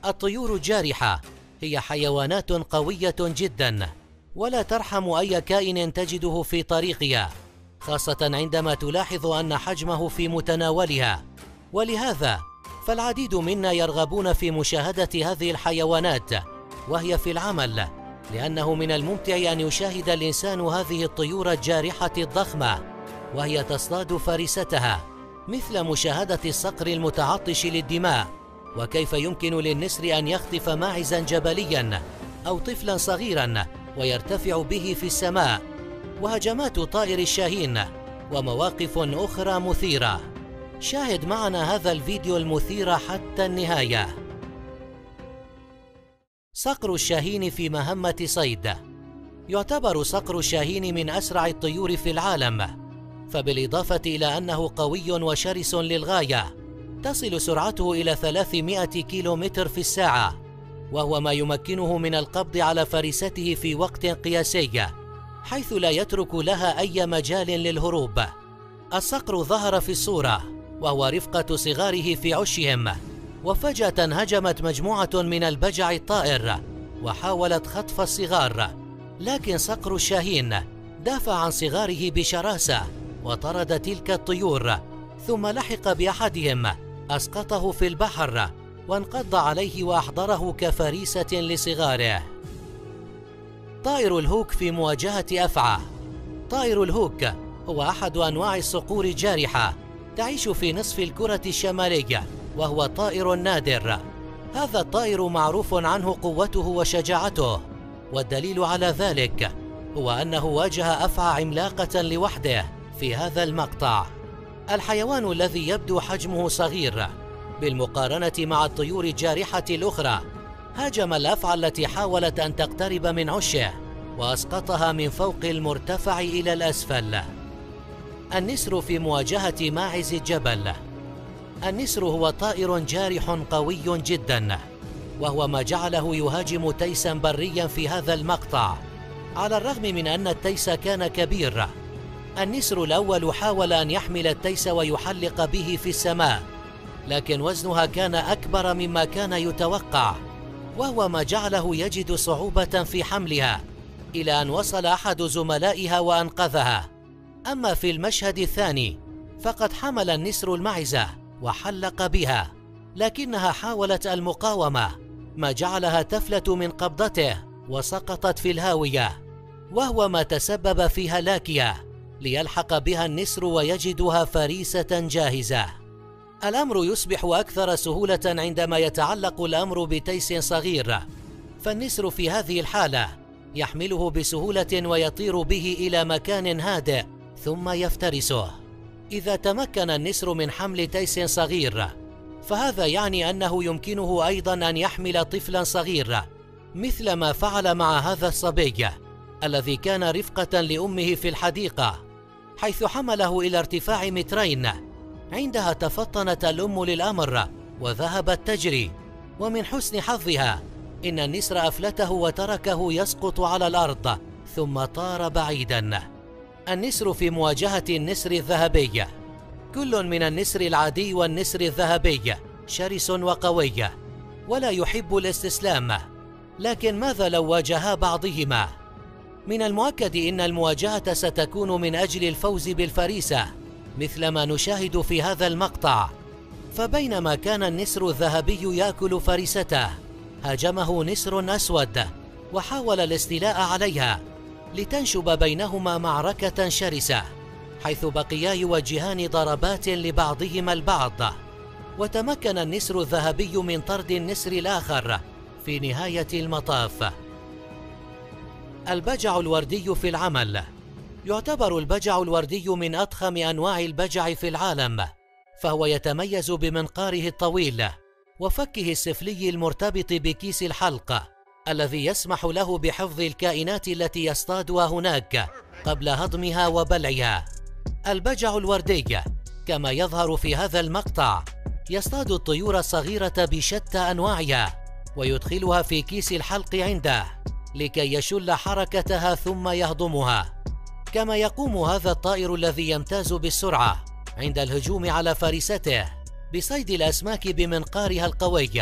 الطيور الجارحة هي حيوانات قوية جدا، ولا ترحم أي كائن تجده في طريقها، خاصة عندما تلاحظ أن حجمه في متناولها. ولهذا فالعديد منا يرغبون في مشاهدة هذه الحيوانات وهي في العمل، لأنه من الممتع أن يشاهد الإنسان هذه الطيور الجارحة الضخمة وهي تصطاد فريستها، مثل مشاهدة الصقر المتعطش للدماء، وكيف يمكن للنسر أن يخطف ماعزا جبليا أو طفلا صغيرا ويرتفع به في السماء، وهجمات طائر الشاهين، ومواقف أخرى مثيرة. شاهد معنا هذا الفيديو المثير حتى النهاية. صقر الشاهين في مهمة صيد. يعتبر صقر الشاهين من أسرع الطيور في العالم، فبالإضافة إلى أنه قوي وشرس للغاية، تصل سرعته إلى 300 كيلومتر في الساعة، وهو ما يمكنه من القبض على فريسته في وقت قياسي، حيث لا يترك لها أي مجال للهروب. الصقر ظهر في الصورة وهو رفقة صغاره في عشهم، وفجأة هجمت مجموعة من البجع الطائر وحاولت خطف الصغار، لكن صقر الشاهين دافع عن صغاره بشراسة وطرد تلك الطيور، ثم لحق بأحدهم أسقطه في البحر وانقض عليه وأحضره كفريسة لصغاره. طائر الهوك في مواجهة أفعى. طائر الهوك هو أحد أنواع الصقور الجارحة، تعيش في نصف الكرة الشمالية، وهو طائر نادر. هذا الطائر معروف عنه قوته وشجاعته، والدليل على ذلك هو أنه واجه أفعى عملاقة لوحده في هذا المقطع. الحيوان الذي يبدو حجمه صغير بالمقارنة مع الطيور الجارحة الأخرى هاجم الأفعى التي حاولت أن تقترب من عشه وأسقطها من فوق المرتفع إلى الأسفل. النسر في مواجهة ماعز الجبل. النسر هو طائر جارح قوي جدا، وهو ما جعله يهاجم تيسا بريا في هذا المقطع. على الرغم من أن التيس كان كبير، النسر الأول حاول أن يحمل التيس ويحلق به في السماء، لكن وزنها كان أكبر مما كان يتوقع، وهو ما جعله يجد صعوبة في حملها، إلى أن وصل أحد زملائها وأنقذها. أما في المشهد الثاني فقد حمل النسر المعزة وحلق بها، لكنها حاولت المقاومة، ما جعلها تفلت من قبضته وسقطت في الهاوية، وهو ما تسبب في هلاكها، ليلحق بها النسر ويجدها فريسة جاهزة. الأمر يصبح أكثر سهولة عندما يتعلق الأمر بتيس صغير، فالنسر في هذه الحالة يحمله بسهولة ويطير به إلى مكان هادئ ثم يفترسه. إذا تمكن النسر من حمل تيس صغير، فهذا يعني أنه يمكنه أيضا أن يحمل طفلا صغيرا، مثل ما فعل مع هذا الصبي الذي كان رفقة لأمه في الحديقة، حيث حمله إلى ارتفاع 2 متر. عندها تفطنت الأم للأمر وذهبت تجري، ومن حسن حظها إن النسر أفلته وتركه يسقط على الأرض ثم طار بعيدا. النسر في مواجهة النسر الذهبي. كل من النسر العادي والنسر الذهبي شرس وقوي ولا يحب الاستسلام، لكن ماذا لو واجها بعضهما؟ من المؤكد إن المواجهة ستكون من أجل الفوز بالفريسة، مثل ما نشاهد في هذا المقطع. فبينما كان النسر الذهبي يأكل فريسته، هاجمه نسر أسود وحاول الاستيلاء عليها، لتنشب بينهما معركة شرسة، حيث بقيا يوجهان ضربات لبعضهما البعض، وتمكن النسر الذهبي من طرد النسر الآخر في نهاية المطاف. البجع الوردي في العمل. يعتبر البجع الوردي من أضخم أنواع البجع في العالم، فهو يتميز بمنقاره الطويل وفكه السفلي المرتبط بكيس الحلق، الذي يسمح له بحفظ الكائنات التي يصطادها هناك قبل هضمها وبلعها. البجع الوردي كما يظهر في هذا المقطع يصطاد الطيور الصغيرة بشتى أنواعها ويدخلها في كيس الحلق عنده لكي يشل حركتها ثم يهضمها. كما يقوم هذا الطائر الذي يمتاز بالسرعة عند الهجوم على فريسته بصيد الأسماك بمنقارها القوي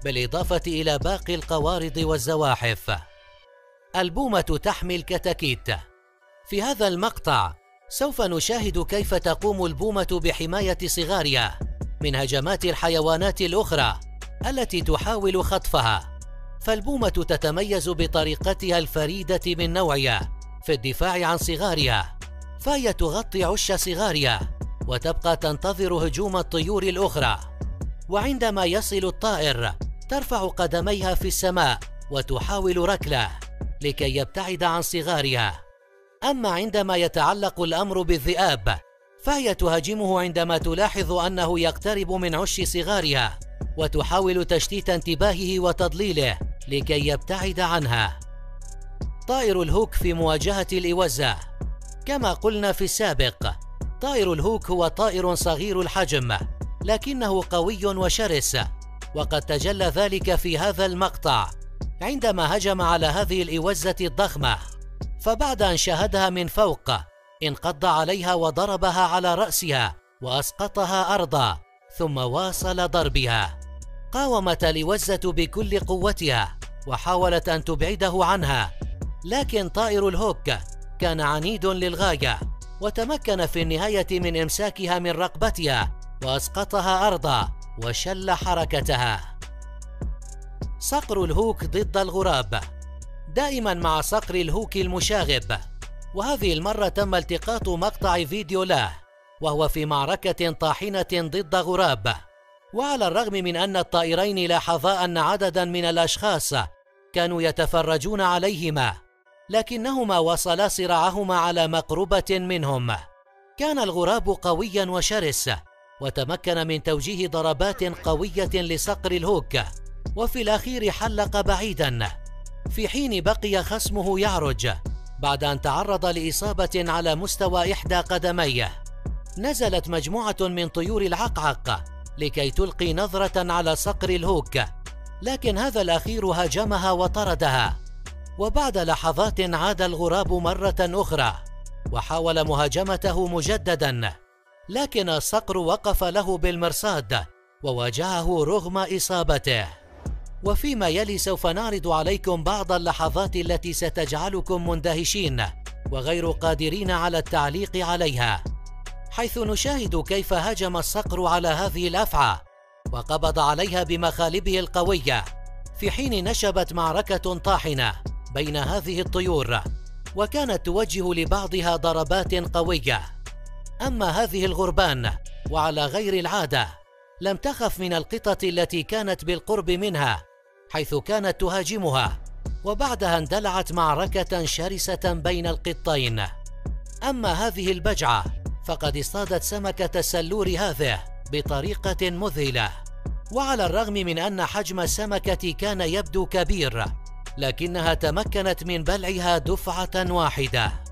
بالإضافة إلى باقي القوارض والزواحف. البومة تحمي الكتاكيت. في هذا المقطع سوف نشاهد كيف تقوم البومة بحماية صغارها من هجمات الحيوانات الأخرى التي تحاول خطفها. فالبومة تتميز بطريقتها الفريدة من نوعها في الدفاع عن صغارها، فهي تغطي عش صغارها وتبقى تنتظر هجوم الطيور الأخرى، وعندما يصل الطائر ترفع قدميها في السماء وتحاول ركله لكي يبتعد عن صغارها. أما عندما يتعلق الأمر بالذئاب فهي تهاجمه عندما تلاحظ أنه يقترب من عش صغارها وتحاول تشتيت انتباهه وتضليله لكي يبتعد عنها. طائر الهوك في مواجهة الإوزة. كما قلنا في السابق، طائر الهوك هو طائر صغير الحجم لكنه قوي وشرس، وقد تجلى ذلك في هذا المقطع عندما هجم على هذه الإوزة الضخمة، فبعد أن شاهدها من فوق انقض عليها وضربها على رأسها وأسقطها أرضا، ثم واصل ضربها. قاومت الإوزة بكل قوتها وحاولت أن تبعده عنها، لكن طائر الهوك كان عنيد للغاية وتمكن في النهاية من إمساكها من رقبتها وأسقطها أرضا وشل حركتها. صقر الهوك ضد الغراب. دائما مع صقر الهوك المشاغب، وهذه المرة تم التقاط مقطع فيديو له وهو في معركة طاحنة ضد غراب. وعلى الرغم من أن الطائرين لاحظا أن عددا من الأشخاص كانوا يتفرجون عليهما، لكنهما واصلا صراعهما على مقربة منهم. كان الغراب قويا وشرس وتمكن من توجيه ضربات قوية لصقر الهوك، وفي الأخير حلق بعيدا، في حين بقي خصمه يعرج بعد أن تعرض لإصابة على مستوى إحدى قدميه. نزلت مجموعة من طيور العقعق لكي تلقي نظرة على صقر الهوك، لكن هذا الأخير هاجمها وطردها. وبعد لحظات عاد الغراب مرة أخرى وحاول مهاجمته مجددا، لكن الصقر وقف له بالمرصاد وواجهه رغم إصابته. وفيما يلي سوف نعرض عليكم بعض اللحظات التي ستجعلكم مندهشين وغير قادرين على التعليق عليها، حيث نشاهد كيف هاجم الصقر على هذه الأفعى وقبض عليها بمخالبه القوية، في حين نشبت معركة طاحنة بين هذه الطيور وكانت توجه لبعضها ضربات قوية. أما هذه الغربان وعلى غير العادة لم تخف من القطط التي كانت بالقرب منها، حيث كانت تهاجمها، وبعدها اندلعت معركة شرسة بين القطين. أما هذه البجعة فقد اصطادت سمكة السلور هذه بطريقة مذهلة، وعلى الرغم من أن حجم السمكة كان يبدو كبير، لكنها تمكنت من بلعها دفعة واحدة.